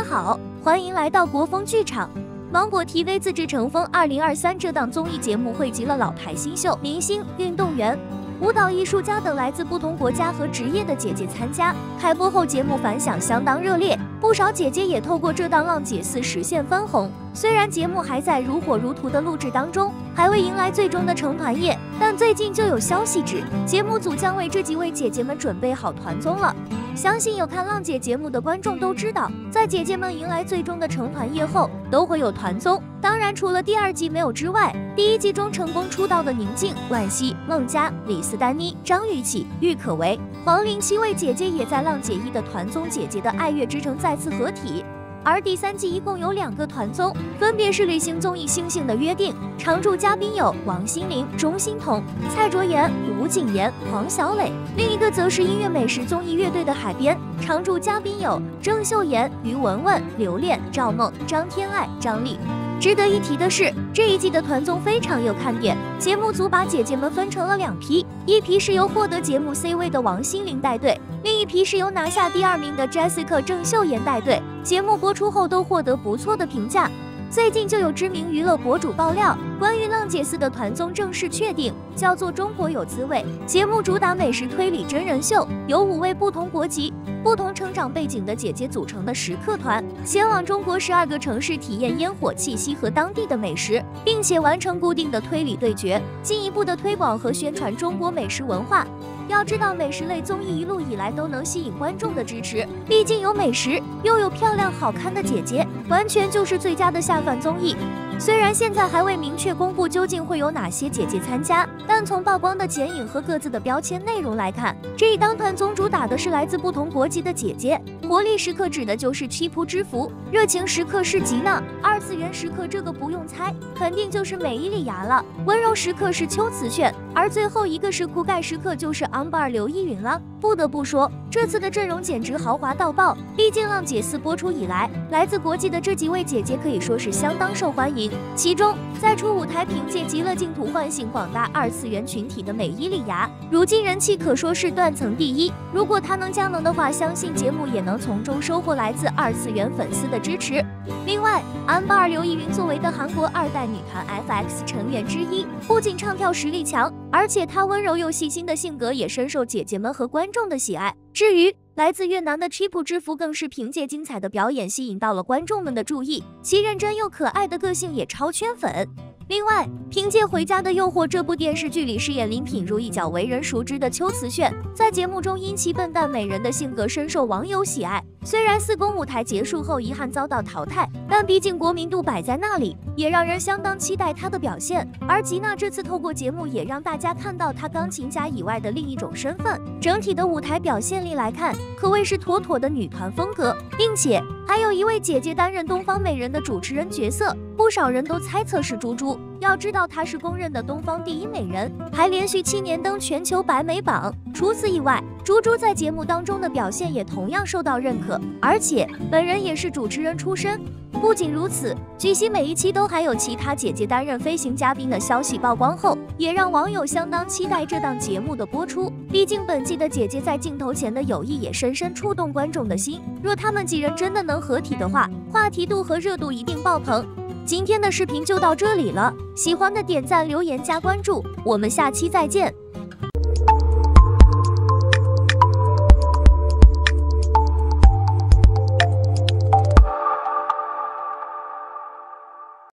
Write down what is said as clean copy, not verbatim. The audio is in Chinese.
好，欢迎来到国风剧场。芒果 TV 自制成风2023这档综艺节目汇集了老牌新秀、明星、运动员、舞蹈艺术家等来自不同国家和职业的姐姐参加。开播后，节目反响相当热烈，不少姐姐也透过这档浪姐4实现翻红。虽然节目还在如火如荼的录制当中，还未迎来最终的成团夜，但最近就有消息指，节目组将为这几位姐姐们准备好团综了。相信有看浪姐节目的观众都知道，在姐姐们迎来最终的成团夜后，都会有团综。当然，除了第2季没有之外，第1季中成功出道的宁静、惋惜、孟佳、李斯丹妮、张雨绮、郁可唯、黄龄7位姐姐也在浪姐1的团综《姐姐的爱乐之城》再次合体。而第3季一共有2个团综，分别是旅行综艺《星星的约定》，常驻嘉宾有王心凌、钟欣桐、蔡卓妍、吴谨言、黄小磊；另一个则是音乐美食综艺《乐队的海边》，常驻嘉宾有郑秀妍、于文文、刘恋、赵梦、张天爱、张丽。值得一提的是，这一季的团综非常有看点，节目组把姐姐们分成了2批，一批是由获得节目 C 位的王心凌带队，另一批是由拿下第2名的 Jessica 郑秀妍带队。节目播出后都获得不错的评价。最近就有知名娱乐博主爆料，关于浪姐4的团综正式确定，叫做《中国有滋味》。节目主打美食推理真人秀，由5位不同国籍、不同成长背景的姐姐组成的食客团，前往中国12个城市体验烟火气息和当地的美食，并且完成固定的推理对决，进一步的推广和宣传中国美食文化。要知道，美食类综艺一路以来都能吸引观众的支持，毕竟有美食又有漂亮好看的姐姐，完全就是最佳的下饭综艺。虽然现在还未明确公布究竟会有哪些姐姐参加，但从曝光的剪影和各自的标签内容来看，这一档团综主打的是来自不同国籍的姐姐。活力时刻指的就是七扑之福，热情时刻是吉娜，二次元时刻这个不用猜，肯定就是美伊里芽了。温柔时刻是秋瓷炫，而最后一个是酷盖时刻就是Amber刘亦允了。不得不说，这次的阵容简直豪华到爆，毕竟浪姐4播出以来，来自国际的这几位姐姐可以说是相当受欢迎。其中在初舞台凭借极乐净土唤醒广大2次元群体的美伊里芽，如今人气可说是断层第1。如果她能加盟的话，相信节目也能从中收获来自2次元粉丝的支持。另外，Amber刘亦允作为的韩国2代女团 FX 成员之一，不仅唱跳实力强，而且她温柔又细心的性格也深受姐姐们和观众的喜爱。至于来自越南的 Triple 之福，更是凭借精彩的表演吸引到了观众们的注意，其认真又可爱的个性也超圈粉。另外，凭借《回家的诱惑》这部电视剧里饰演林品如一角为人熟知的秋瓷炫，在节目中因其笨蛋美人的性格深受网友喜爱。虽然4公舞台结束后遗憾遭到淘汰，但毕竟国民度摆在那里，也让人相当期待她的表现。而吉娜这次透过节目也让大家看到她钢琴家以外的另一种身份。整体的舞台表现力来看，可谓是妥妥的女团风格，并且还有一位姐姐担任东方美人的主持人角色，不少人都猜测是猪猪。要知道她是公认的东方第1美人，还连续7年登全球百美榜。除此以外，猪猪在节目当中的表现也同样受到认可，而且本人也是主持人出身。不仅如此，据悉每一期都还有其他姐姐担任飞行嘉宾的消息曝光后，也让网友相当期待这档节目的播出。毕竟本季的姐姐在镜头前的友谊也深深触动观众的心，若她们几人真的能合体的话，话题度和热度一定爆棚。今天的视频就到这里了，喜欢的点赞、留言、加关注，我们下期再见。